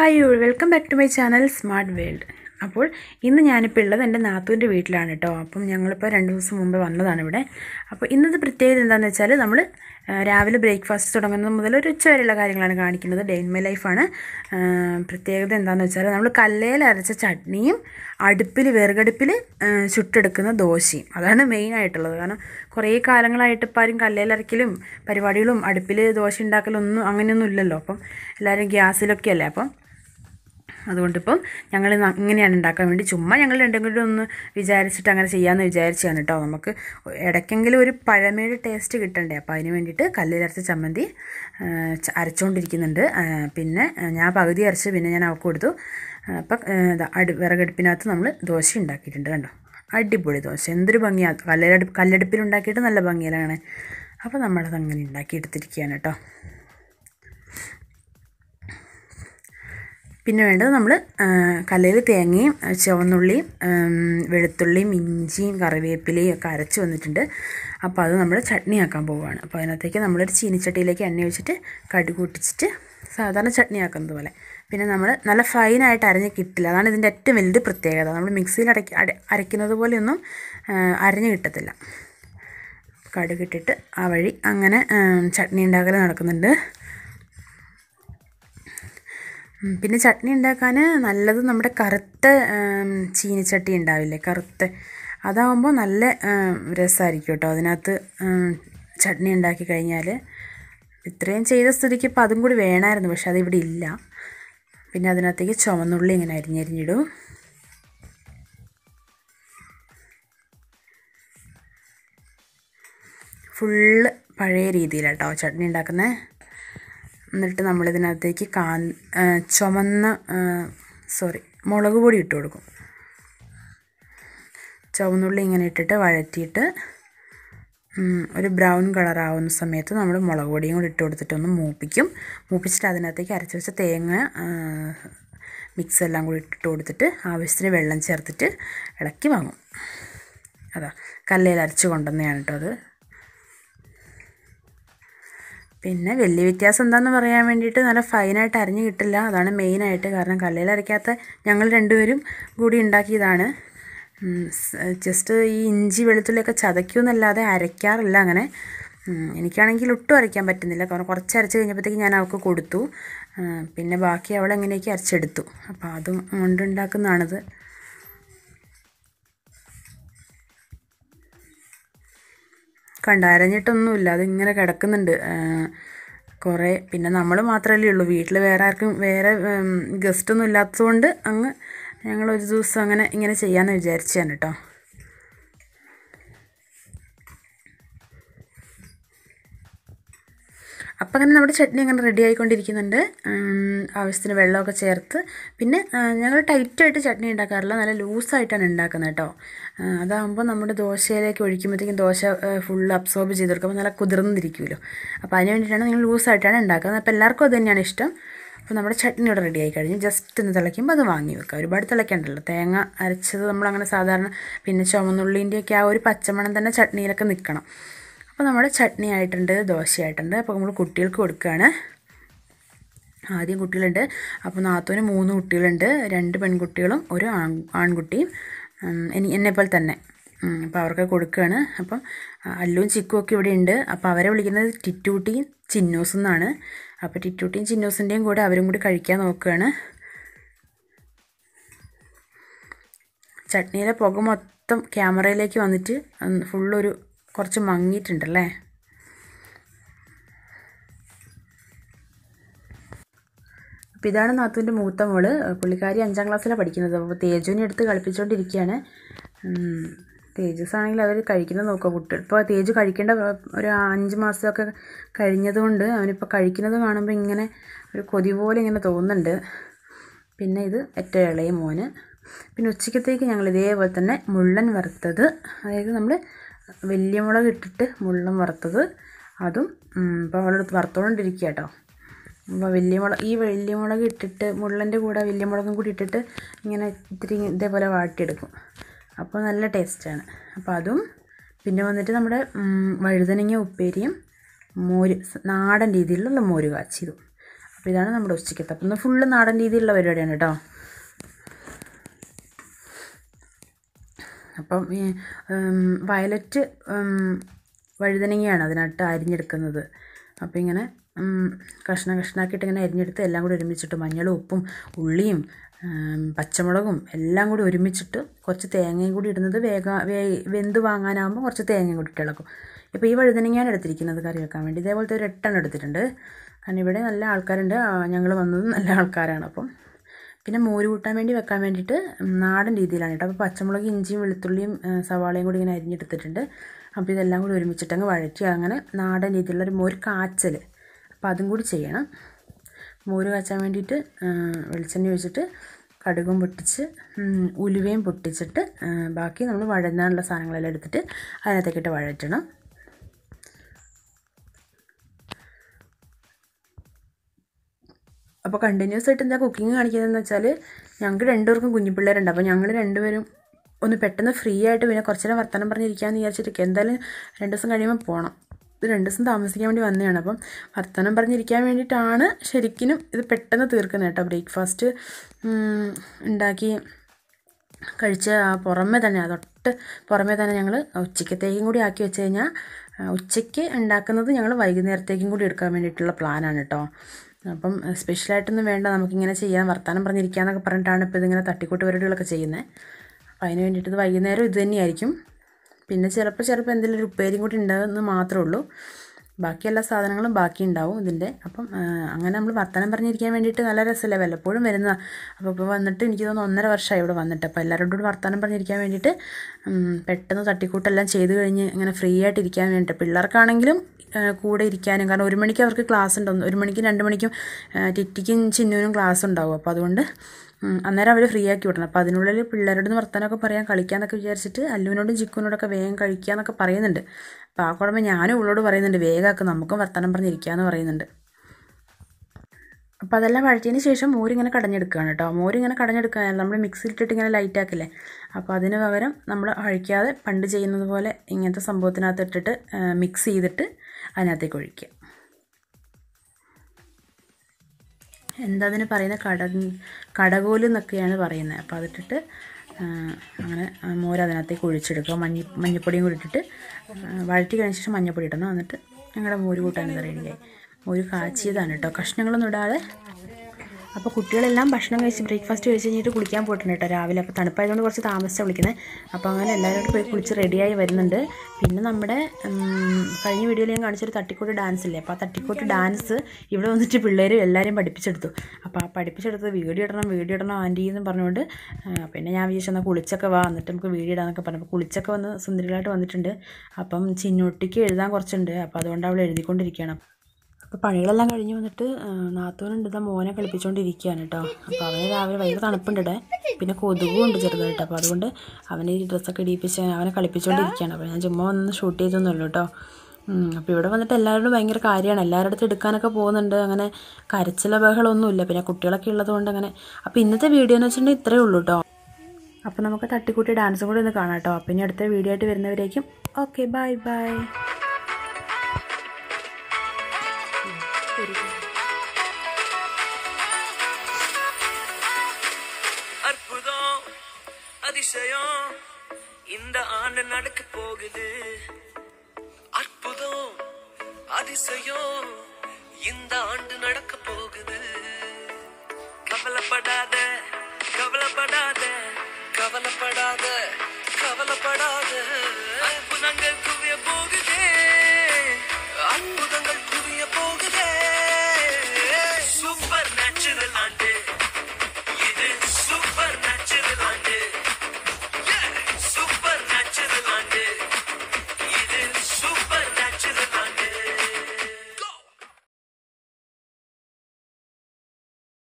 Hi all welcome back to my channel smart world. അപ്പോൾ ഇന്ന് ഞാനിപ്പോൾ ഉള്ളത് എൻ്റെ നാത്തൂൻ്റെ വീട്ടിലാണ് കേട്ടോ. അപ്പം ഞങ്ങളിപ്പോൾ 2 ദിവസം മുമ്പ് വന്നതാണ് ഇവിടെ. അപ്പോൾ ഇന്നത്തെ പ്രത്യേകത എന്താണെന്ന് വെച്ചാൽ നമ്മൾ രാവിലെ ബ്രേക്ക്ഫാസ്റ്റ് തുടങ്ങുന്നത് മുതൽ ഒരു ഉച്ച വരെയുള്ള കാര്യങ്ങളാണ് കാണിക്കുന്നത്. ഡേ ഇൻ മൈ ലൈഫാണ്. പ്രത്യേകത എന്താണെന്ന് വെച്ചാൽ നമ്മൾ കല്ലേൽ അരച്ച ചട്നിയും വിറകടുപ്പിൽ ചുട്ടെടുക്കുന്ന ദോശയും അതാണ് മെയിനായിട്ടുള്ളത്. കാരണം കുറേ കാലങ്ങളായിട്ട് ഇപ്പോൾ ആരും കല്ലേലരക്കലും പരിപാടികളും അടുപ്പിൽ ദോശ ഉണ്ടാക്കലൊന്നും അങ്ങനെയൊന്നും ഇല്ലല്ലോ. അപ്പം എല്ലാവരും ഗ്യാസിലൊക്കെ അല്ലേ. അപ്പം അതുകൊണ്ടിപ്പം ഞങ്ങൾ ഇങ്ങനെയാണ് ഉണ്ടാക്കാൻ വേണ്ടി ചുമ്മാ ഞങ്ങൾ രണ്ടും ഒന്ന് വിചാരിച്ചിട്ട് അങ്ങനെ ചെയ്യാമെന്ന് വിചാരിച്ചാണ് കേട്ടോ. നമുക്ക് ഇടയ്ക്കെങ്കിലും ഒരു പഴമയുടെ ടേസ്റ്റ് കിട്ടണ്ടേ. അപ്പോൾ അതിന് വേണ്ടിയിട്ട് കല്ലിലരച്ച ചമ്മന്തി അരച്ചുകൊണ്ടിരിക്കുന്നുണ്ട്. പിന്നെ ഞാൻ പകുതി അരച്ച് പിന്നെ ഞാൻ അവൾക്ക് കൊടുത്തു. അപ്പം വിറകടുപ്പിനകത്ത് നമ്മൾ ദോശ ഉണ്ടാക്കിയിട്ടുണ്ട് കണ്ടോ. അടിപൊളി ദോശ, എന്തൊരു ഭംഗിയാണ്. കല്ലടുപ്പിലുണ്ടാക്കിയിട്ട് നല്ല ഭംഗിയിലാണ്. അപ്പോൾ നമ്മളത് അങ്ങനെ ഉണ്ടാക്കിയെടുത്തിരിക്കുകയാണ് കേട്ടോ. പിന്നെ വേണ്ടത് നമ്മൾ കല്ലിൽ തേങ്ങയും ചുവന്നുള്ളിയും വെളുത്തുള്ളിയും ഇഞ്ചിയും കറിവേപ്പിലയും ഒക്കെ അരച്ച് വന്നിട്ടുണ്ട്. അപ്പോൾ അത് നമ്മൾ ചട്നി ആക്കാൻ പോവുകയാണ്. അപ്പോൾ അതിനകത്തേക്ക് നമ്മളൊരു ചീനിച്ചട്ടിയിലേക്ക് എണ്ണ ഒഴിച്ചിട്ട് കടുക് പൊട്ടിച്ചിട്ട് സാധാരണ ചട്നി ആക്കുന്നത് പോലെ. പിന്നെ നമ്മൾ നല്ല ഫൈനായിട്ട് അരഞ്ഞ് കിട്ടില്ല, അതാണ് ഇതിൻ്റെ ഏറ്റവും വലിയ പ്രത്യേകത. നമ്മൾ മിക്സിയിൽ അരയ്ക്കുന്നത് പോലെയൊന്നും അരഞ്ഞ് കിട്ടത്തില്ല. കടുക് ഇട്ടിട്ട് ആ വഴി അങ്ങനെ ചട്നി ഉണ്ടാക്കൽ നടക്കുന്നുണ്ട്. പിന്നെ ചട്നി ഉണ്ടാക്കാൻ നല്ലത് നമ്മുടെ കറുത്ത ചീനിച്ചട്ടി ഉണ്ടാവില്ലേ, കറുത്ത, അതാകുമ്പോൾ നല്ല രസമായിരിക്കും കേട്ടോ. അതിനകത്ത് ചട്നി ഉണ്ടാക്കി കഴിഞ്ഞാൽ ഇത്രയും ചെയ്ത സ്ഥിതിക്ക് ഇപ്പോൾ അതും കൂടി വേണമായിരുന്നു, പക്ഷെ അതിവിടെ ഇല്ല. പിന്നെ അതിനകത്തേക്ക് ചുവന്നുള്ളി ഇങ്ങനെ അരിഞ്ഞിടും. ഫുള്ള് പഴയ രീതിയിലാട്ടോ ചട്നി ഉണ്ടാക്കുന്നത്. എന്നിട്ട് നമ്മളിതിനകത്തേക്ക് മുളക് പൊടി ഇട്ട് കൊടുക്കും. ചുവന്നുള്ളി ഇങ്ങനെ ഇട്ടിട്ട് വഴറ്റിയിട്ട് ഒരു ബ്രൗൺ കളറാവുന്ന സമയത്ത് നമ്മൾ മുളക് പൊടിയും കൂടി ഇട്ട് കൊടുത്തിട്ടൊന്ന് മൂപ്പിച്ചിട്ട് അതിനകത്തേക്ക് അരച്ച് വെച്ച തേങ്ങ മിക്സ് എല്ലാം കൂടി ഇട്ട് കൊടുത്തിട്ട് ആവശ്യത്തിന് വെള്ളം ചേർത്തിട്ട് ഇളക്കി വാങ്ങും. അതാ കല്ലേൽ അരച്ച് കൊണ്ടുവന്നതാണ് കേട്ടോ അത്. പിന്നെ വലിയ വ്യത്യാസം എന്താണെന്ന് പറയാൻ വേണ്ടിയിട്ട് നല്ല ഫൈനായിട്ട് അരിഞ്ഞ് കിട്ടില്ല, അതാണ് മെയിനായിട്ട്. കാരണം കല്ലിൽ അരയ്ക്കാത്ത ഞങ്ങൾ രണ്ടുപേരും കൂടി ഉണ്ടാക്കിയതാണ്. ജസ്റ്റ് ഈ ഇഞ്ചി വെളുത്തുള്ളിയൊക്കെ ചതയ്ക്കുമെന്നല്ലാതെ അരയ്ക്കാറില്ല അങ്ങനെ. എനിക്കാണെങ്കിൽ ഒട്ടും അരയ്ക്കാൻ പറ്റുന്നില്ല. കാരണം കുറച്ച് അരച്ച് കഴിഞ്ഞപ്പോഴത്തേക്ക് ഞാൻ അവൾക്ക് കൊടുത്തു. പിന്നെ ബാക്കി അവൾ എങ്ങനെയൊക്കെ അരച്ചെടുത്തു. അപ്പോൾ അതും കൊണ്ടുണ്ടാക്കുന്നതാണിത്. അരഞ്ഞിട്ടൊന്നുമില്ല, അതിങ്ങനെ കിടക്കുന്നുണ്ട് കുറേ. പിന്നെ നമ്മൾ മാത്രമല്ലേ ഉള്ളൂ വീട്ടിൽ, വേറെ ഗസ്റ്റൊന്നും ഇല്ലാത്തതുകൊണ്ട് ഞങ്ങളൊരു ദിവസം ഇങ്ങനെ ചെയ്യാമെന്ന് വിചാരിച്ചാണ് കേട്ടോ. അപ്പം അങ്ങനെ നമ്മുടെ ചട്നി അങ്ങനെ റെഡി ആയിക്കൊണ്ടിരിക്കുന്നുണ്ട്. ആവശ്യത്തിന് വെള്ളമൊക്കെ ചേർത്ത്. പിന്നെ ഞങ്ങൾ ടൈറ്റായിട്ട് ചട്നി ഉണ്ടാക്കാറില്ല, നല്ല ലൂസായിട്ടാണ് ഉണ്ടാക്കുന്നത് കേട്ടോ. അതാകുമ്പോൾ നമ്മുടെ ദോശയിലേക്ക് ഒഴിക്കുമ്പോഴത്തേക്കും ദോശ ഫുള്ള് അബ്സോർബ് ചെയ്തെടുക്കുമ്പോൾ നല്ല കുതിർന്നിരിക്കുമല്ലോ. അപ്പോൾ അതിന് വേണ്ടിയിട്ടാണ് നിങ്ങൾ ലൂസായിട്ടാണ് ഉണ്ടാക്കുന്നത്. അപ്പോൾ എല്ലാവർക്കും അത് തന്നെയാണ് ഇഷ്ടം. അപ്പോൾ നമ്മുടെ ചട്നി ഇവിടെ റെഡി ആയി കഴിഞ്ഞ് ജസ്റ്റ് ഒന്ന് തിളയ്ക്കുമ്പോൾ അത് വാങ്ങി വെക്കുക. ഒരുപാട് തിളയ്ക്കണ്ടല്ലോ. തേങ്ങ അരച്ചത് നമ്മളങ്ങനെ സാധാരണ, പിന്നെ ചുവന്നുള്ളിൻ്റെയൊക്കെ ആ ഒരു പച്ചമണം തന്നെ ചട്നിയിലൊക്കെ നിൽക്കണം. അപ്പോൾ നമ്മുടെ ചട്നി ആയിട്ടുണ്ട്, ദോശയായിട്ടുണ്ട്. അപ്പോൾ നമ്മൾ കുട്ടികൾക്ക് കൊടുക്കുകയാണ്. ആദ്യം കുട്ടികളുണ്ട്. അപ്പോൾ നാത്തൂന് 3 കുട്ടികളുണ്ട്, 2 പെൺകുട്ടികളും ഒരു ആൺകുട്ടിയും എന്നെപ്പോലെ തന്നെ. അപ്പോൾ അവർക്ക് കൊടുക്കുകയാണ്. അപ്പം അല്ലുവും ചിക്കും ഒക്കെ ഇവിടെ ഉണ്ട്. അപ്പോൾ അവരെ വിളിക്കുന്നത് ടിറ്റൂട്ടിയും ചിന്നൂസും എന്നാണ്. അപ്പോൾ ടിറ്റൂട്ടിയും ചിന്നൂസിൻ്റെയും കൂടെ അവരും കൂടി കഴിക്കാൻ നോക്കുകയാണ്. ചട്നിയിലെ പുക മൊത്തം ക്യാമറയിലേക്ക് വന്നിട്ട് ഫുള്ളൊരു കുറച്ച് മങ്ങിയിട്ടുണ്ടല്ലേ. അപ്പോൾ ഇതാണ് നാത്തൂൻ്റെ മൂത്ത മോള്. പുള്ളിക്കാരി 5ാം ക്ലാസ്സിലാണ് പഠിക്കുന്നത്. അപ്പോൾ തേജുവിനെ എടുത്ത് കളിപ്പിച്ചുകൊണ്ടിരിക്കുകയാണ്. തേജസ് ആണെങ്കിൽ അവർ കഴിക്കുന്നത് നോക്കുക. കുട്ടികൾ ഇപ്പോൾ തേജു കഴിക്കേണ്ട ഒരു 5 മാസമൊക്കെ കഴിഞ്ഞതുകൊണ്ട് അവനിപ്പോൾ കഴിക്കുന്നത് കാണുമ്പോൾ ഇങ്ങനെ ഒരു കൊതി പോലെ ഇങ്ങനെ തോന്നുന്നുണ്ട്. പിന്നെ ഇത് ഏറ്റവും ഇളയ മോന്. പിന്നെ ഉച്ചക്കത്തേക്ക് ഞങ്ങൾ ഇതേപോലെ തന്നെ മുള്ളൻ വറുത്തത്, അതായത് നമ്മൾ വലിയ മുളക് ഇട്ടിട്ട് മുള്ളൻ വറുത്തത്, അതും ഇപ്പോൾ അവളെടുത്ത് വറുത്തുകൊണ്ടിരിക്കുക കേട്ടോ. അപ്പോൾ വലിയ മുളക് ഇട്ടിട്ട് മുള്ളൻ്റെ കൂടെ വലിയ മുളകും കൂടി ഇട്ടിട്ട് ഇങ്ങനെ ഇത്തിരി ഇതേപോലെ വാട്ടിയെടുക്കും. അപ്പോൾ നല്ല ടേസ്റ്റാണ്. അപ്പോൾ അതും പിന്നെ വന്നിട്ട് നമ്മുടെ വഴുതനങ്ങ ഉപ്പേരിയും നാടൻ രീതിയിലുള്ള മോര് കാച്ചിയതും. അപ്പോൾ ഇതാണ് നമ്മുടെ ഉച്ചയ്ക്കത്തെ. അപ്പം ഇന്ന് ഫുള്ള് നാടൻ രീതിയിലുള്ള പരിപാടിയാണ് കേട്ടോ. അപ്പം ഈ വയലറ്റ് വഴുതനങ്ങയാണ് അതിനകത്ത് അരിഞ്ഞെടുക്കുന്നത്. അപ്പോൾ ഇങ്ങനെ കഷ്ണാക്കിയിട്ട് ഇങ്ങനെ അരിഞ്ഞെടുത്ത് എല്ലാം കൂടി ഒരുമിച്ചിട്ട് മഞ്ഞളും ഉപ്പും ഉള്ളിയും പച്ചമുളകും എല്ലാം കൂടി ഒരുമിച്ചിട്ട് കുറച്ച് തേങ്ങയും കൂടി ഇടുന്നത് വെന്ത് വാങ്ങാനാകുമ്പോൾ കുറച്ച് തേങ്ങയും കൂടി ഇട്ട് ഇളക്കും. ഇപ്പോൾ ഈ വഴുതനങ്ങയാണ് എടുത്തിരിക്കുന്നത് കറി വെക്കാൻ വേണ്ടി. ഇതേപോലത്തെ ഒരു 8 എണ്ണം എടുത്തിട്ടുണ്ട്. കാരണം ഇവിടെ നല്ല ആൾക്കാരുണ്ട്, ഞങ്ങൾ വന്നത് നല്ല ആൾക്കാരാണ്. അപ്പം പിന്നെ മോര് കൂട്ടാൻ വേണ്ടി വെക്കാൻ വേണ്ടിയിട്ട് നാടൻ രീതിയിലാണ് കേട്ടോ. അപ്പോൾ പച്ചമുളക് ഇഞ്ചിയും വെളുത്തുള്ളിയും സവാളയും കൂടി ഇങ്ങനെ അരിഞ്ഞെടുത്തിട്ടുണ്ട്. അപ്പോൾ ഇതെല്ലാം കൂടി ഒരുമിച്ചിട്ടങ്ങ് വഴറ്റി അങ്ങനെ നാടൻ രീതിയിലുള്ളൊരു മോര് കാച്ചൽ, അപ്പോൾ അതും കൂടി ചെയ്യണം. മോര് കാച്ചാൻ വേണ്ടിയിട്ട് വെളിച്ചെണ്ണ ഒഴിച്ചിട്ട് കടുകും പൊട്ടിച്ച് ഉലുവയും പൊട്ടിച്ചിട്ട് ബാക്കി നമ്മൾ വഴന്നാനുള്ള സാധനങ്ങളെല്ലാം എടുത്തിട്ട് അതിനകത്തേക്കിട്ട് വഴറ്റണം. അപ്പോൾ കണ്ടിന്യൂസ് ആയിട്ട് എന്താ കുക്കിംഗ് കാണിക്കുന്നതെന്ന് വെച്ചാൽ ഞങ്ങൾക്ക് 2 പേർക്കും കുഞ്ഞു പിള്ളേരുണ്ട്. അപ്പോൾ ഞങ്ങൾ 2 പേരും ഒന്ന് പെട്ടെന്ന് ഫ്രീ ആയിട്ട് പിന്നെ കുറച്ച് നേരം വർത്തമാനം പറഞ്ഞിരിക്കാമെന്ന് വിചാരിച്ചിട്ട് എന്തായാലും 2 ദിവസം കഴിയുമ്പോൾ പോകണം. ഇത് 2 ദിവസം താമസിക്കാൻ വേണ്ടി വന്നതാണ്. അപ്പം വർത്തമാനം പറഞ്ഞിരിക്കാൻ വേണ്ടിയിട്ടാണ് ശരിക്കും ഇത് പെട്ടെന്ന് തീർക്കുന്നത് കേട്ടോ. ബ്രേക്ക്ഫാസ്റ്റ് ഉണ്ടാക്കി കഴിച്ച പുറമേ തന്നെ തൊട്ട് പുറമേ തന്നെ ഞങ്ങൾ ഉച്ചക്കത്തേക്കും കൂടി ആക്കി വെച്ച് കഴിഞ്ഞാൽ ഉച്ചയ്ക്ക് ഉണ്ടാക്കുന്നത് ഞങ്ങൾ വൈകുന്നേരത്തേക്കും കൂടി എടുക്കാൻ വേണ്ടിയിട്ടുള്ള പ്ലാനാണ് കേട്ടോ. അപ്പം സ്പെഷ്യലായിട്ടൊന്നും വേണ്ട, നമുക്കിങ്ങനെ ചെയ്യാൻ വർത്തമാനം പറഞ്ഞിരിക്കാമെന്നൊക്കെ പറഞ്ഞിട്ടാണ് ഇപ്പോൾ ഇതിങ്ങനെ തട്ടിക്കൂട്ട് പരിപാടികളൊക്കെ ചെയ്യുന്നത്. അപ്പോൾ അതിന് വേണ്ടിയിട്ട് ഇത് വൈകുന്നേരം ഇത് തന്നെയായിരിക്കും. പിന്നെ ചിലപ്പോൾ എന്തെങ്കിലും ഒരു ഉപ്പേരിയും കൂടി ഉണ്ടാകുമെന്ന് മാത്രമേ ഉള്ളൂ. ബാക്കി എല്ലാ സാധനങ്ങളും ബാക്കി ഉണ്ടാവും ഇതിൻ്റെ. അപ്പം അങ്ങനെ നമ്മൾ വർത്തമാനം പറഞ്ഞിരിക്കാൻ വേണ്ടിയിട്ട് നല്ല രസമല്ലേ, വല്ലപ്പോഴും വരുന്നതാണ്. അപ്പോൾ ഇപ്പോൾ വന്നിട്ട് എനിക്ക് തോന്നുന്നു 1.5 വർഷമായി ഇവിടെ വന്നിട്ട്. അപ്പോൾ എല്ലാവരോടും കൂടി വർത്തമാനം പറഞ്ഞിരിക്കാൻ വേണ്ടിയിട്ട് പെട്ടെന്ന് തട്ടിക്കൂട്ടെല്ലാം ചെയ്ത് കഴിഞ്ഞ് ഇങ്ങനെ ഫ്രീ ആയിട്ട് ഇരിക്കാൻ വേണ്ടിയിട്ട് പിള്ളേർക്കാണെങ്കിലും കൂടെ ഇരിക്കാനും. കാരണം 1 മണിക്ക് അവർക്ക് ക്ലാസ് ഉണ്ടാവും, 1 മണിക്കും 2 മണിക്കും ടിറ്റിക്കും ചിന്നുവിനും ക്ലാസ് ഉണ്ടാവും. അപ്പോൾ അതുകൊണ്ട് അന്നേരം അവർ ഫ്രീ ആക്കി വിടണം. അപ്പോൾ അതിനുള്ളിൽ പിള്ളേരോട് വർത്തമാനമൊക്കെ പറയാൻ കളിക്കാമെന്നൊക്കെ വിചാരിച്ചിട്ട് അല്ലുവിനോടും ചിക്കുവിനോടൊക്കെ വേഗം കഴിക്കാമെന്നൊക്കെ പറയുന്നുണ്ട്. അപ്പോൾ ആ കുഴപ്പം ഞാനും ഇവളോട് പറയുന്നുണ്ട് വേഗമൊക്കെ നമുക്കും വർത്തമാനം പറഞ്ഞിരിക്കാമെന്ന് പറയുന്നുണ്ട്. അപ്പോൾ അതെല്ലാം വഴറ്റിയതിന് ശേഷം മോരിങ്ങനെ കടഞ്ഞെടുക്കുകയാണ് കേട്ടോ. മോരിങ്ങനെ കടഞ്ഞെടുക്കുകയാണ്, നമ്മൾ മിക്സിയിലിട്ടിട്ട് ഇങ്ങനെ ലൈറ്റാക്കില്ലേ. അപ്പോൾ അതിന് പകരം നമ്മൾ അഴിക്കാതെ പണ്ട് ചെയ്യുന്നത് പോലെ ഇങ്ങനത്തെ സംഭവത്തിനകത്ത് ഇട്ടിട്ട് മിക്സ് ചെയ്തിട്ട് അതിനകത്തേക്ക് ഒഴിക്കുക. എന്താ അതിന് പറയുന്നത്, കടകോല് എന്നൊക്കെയാണ് പറയുന്നത്. അപ്പോൾ അതിട്ടിട്ട് അങ്ങനെ മോര് അതിനകത്തേക്ക് ഒഴിച്ചെടുക്കുക. മഞ്ഞപ്പൊടിയും കൂടി ഇട്ടിട്ട് വഴറ്റി കഴിഞ്ഞ ശേഷം മഞ്ഞപ്പൊടി ഇടണം. എന്നിട്ട് ഞങ്ങളുടെ മോര് കൂട്ടാൻ റെഡിയായി. മോര് കാച്ചിയതാണ് കേട്ടോ, കഷ്ണങ്ങളൊന്നും ഇടാതെ. അപ്പോൾ കുട്ടികളെല്ലാം ഭക്ഷണം കഴിച്ച് ബ്രേക്ക്ഫാസ്റ്റ് കഴിച്ച് കഴിഞ്ഞിട്ട് കുളിക്കാൻ പോയിട്ടുണ്ട് കേട്ടോ രാവിലെ. അപ്പോൾ തണുപ്പായതുകൊണ്ട് കുറച്ച് താമസിച്ചാണ് വിളിക്കുന്നത്. അപ്പോൾ അങ്ങനെ എല്ലാവരും പോയി കുളിച്ച് റെഡിയായി വരുന്നുണ്ട്. പിന്നെ നമ്മുടെ കഴിഞ്ഞ വീഡിയോയിൽ ഞാൻ കാണിച്ചൊരു തട്ടിക്കൂട്ട് ഡാൻസ് ഇല്ലേ, അപ്പോൾ ആ തട്ടിക്കൂട്ട് ഡാൻസ് ഇവിടെ വന്നിട്ട് പിള്ളേർ എല്ലാവരും പഠിപ്പിച്ചെടുത്തു. അപ്പോൾ ആ പഠിപ്പിച്ചെടുത്ത് വീഡിയോ ഇടണം ആൻറ്റി എന്ന് പറഞ്ഞുകൊണ്ട് പിന്നെ ഞാൻ വിചാരിച്ചു എന്നാൽ കുളിച്ചൊക്കെ വാ എന്നിട്ട് നമുക്ക് വീഡിയോ ഇടാമെന്നൊക്കെ പറഞ്ഞു. അപ്പോൾ കുളിച്ചൊക്കെ വന്ന് സുന്ദരികളായിട്ട് വന്നിട്ടുണ്ട്. അപ്പം ചിന്നൂട്ടിക്ക് എഴുതാൻ കുറച്ചുണ്ട്, അപ്പോൾ അതുകൊണ്ട് അവൾ എഴുതിക്കൊണ്ടിരിക്കുകയാണ്. അപ്പോൾ പണികളെല്ലാം കഴിഞ്ഞ് വന്നിട്ട് നാത്തൂനുണ്ട് ഇതാ മോനെ കളിപ്പിച്ചുകൊണ്ടിരിക്കുകയാണ് കേട്ടോ. അപ്പോൾ അവന് രാവിലെ ഭയങ്കര തണുപ്പുണ്ട്, പിന്നെ കൊതുകും ഉണ്ട് ചെറുതായിട്ട്. അപ്പോൾ അതുകൊണ്ട് അവന് ഈ ഡ്രസ്സൊക്കെ ഇടിപ്പിച്ച് അവനെ കളിപ്പിച്ചുകൊണ്ടിരിക്കുകയാണ്. അപ്പോൾ ഞാൻ ചുമ്മാ വന്ന് ഷൂട്ട് ചെയ്തൊന്നുമല്ലോ കേട്ടോ. അപ്പോൾ ഇവിടെ വന്നിട്ട് എല്ലാവരോടും ഭയങ്കര കാര്യമാണ്, എല്ലാവരുടെ അടുത്ത് എടുക്കാനൊക്കെ പോകുന്നുണ്ട്. അങ്ങനെ കരച്ചില ബഹളമൊന്നുമില്ല, പിന്നെ കുട്ടികളൊക്കെ ഉള്ളതുകൊണ്ട് അങ്ങനെ. അപ്പോൾ ഇന്നത്തെ വീഡിയോ എന്ന് വെച്ചിട്ടുണ്ടെങ്കിൽ ഇത്രയേ ഉള്ളൂ കേട്ടോ. അപ്പോൾ നമുക്ക് തട്ടിക്കൂട്ടി ഡാൻസും കൂടി ഒന്ന് കാണാം കേട്ടോ. അപ്പോൾ ഇനി അടുത്ത വീഡിയോ ആയിട്ട് വരുന്നവരേക്കും ഓക്കെ ബൈ ബൈ. அற்புதம் அதிசயம் இந்த ஆண்டு நடக்க போகுது. அற்புதம் அதிசயம் இந்த ஆண்டு நடக்க போகுது. கவலைப்படாத கவலைப்படாத கவலைப்படாத